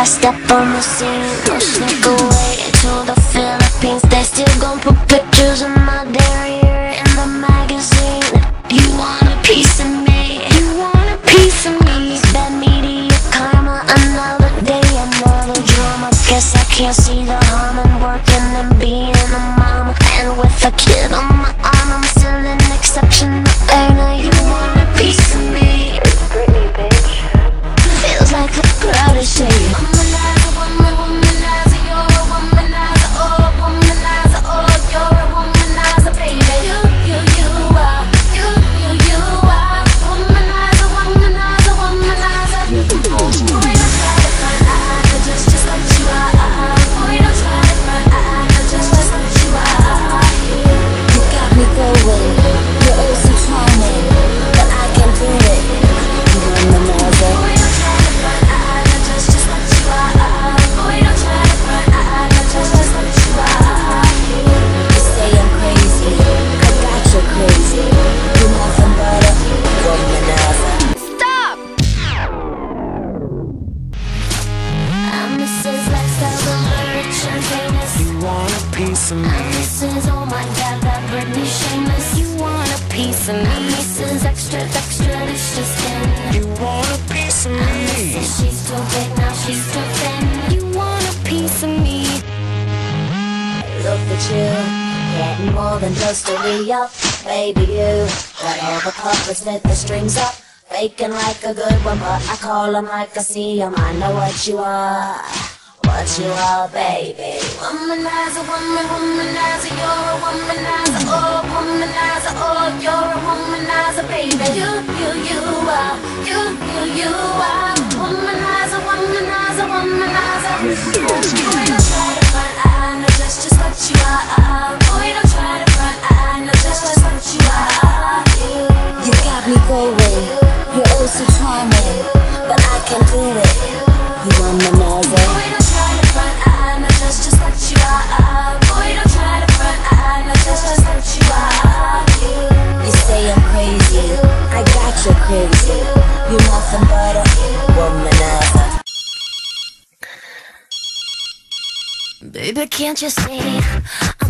I step on the scene, no sneak away to the Philippines. They still gon' put pictures of my derriere in the magazine. You want a piece of me? You want a piece of me? Bad media karma, another day, another drama. Guess I can't see the harm in working and being a mama. And with a kid on my arm, I'm still an exceptional earner. You want a piece of me? Britney, bitch. Feels like the crowd is saying, womanizer, womanizer, you're a womanizer, oh, womanizer, oh, you're a womanizer, baby. You are, you are, womanizer, womanizer, womanizer. Boy, don't try to front, I know just what you are. Boy, don't try to front, I know just what you are. You got me going, you're oh so charming, but I can do it. You womanizer. Boy, don't try to front, I know just what you are. Boy, don't try to front, I know just what you are. You say I'm crazy, I got you crazy. You nothing but a womanizer. Stop! I'm Mrs. Lifestyle, the rich and famous. You want a piece of me? I'm Mrs. Oh my God, that Britney shameless. You want a piece of me? I'm Mrs. Extra, delicious skin. You want a piece of I'm me? Mrs. She's too big, now she's too thin. You want a piece of me? Look at you, getting more than just a re-up. Baby, you got all the puppets with the strings up, faking like a good one, but I call them like I see them. I know what you are, baby. Womanizer, womanizer, you're a womanizer, oh, womanizer, oh, you're a womanizer, baby. You are, you are, womanizer, womanizer, womanizer. Boy, don't try to front, I know just what you are. Boy, don't try to front, I know just what you are. You got me going, you're oh so charming, but I can do it. You womanizer. Boy, don't try to front, I know just what you are. Boy, don't try to front, I know just what you are. You say I'm crazy, I got you crazy. You nothing but a womanizer. Baby, can't you see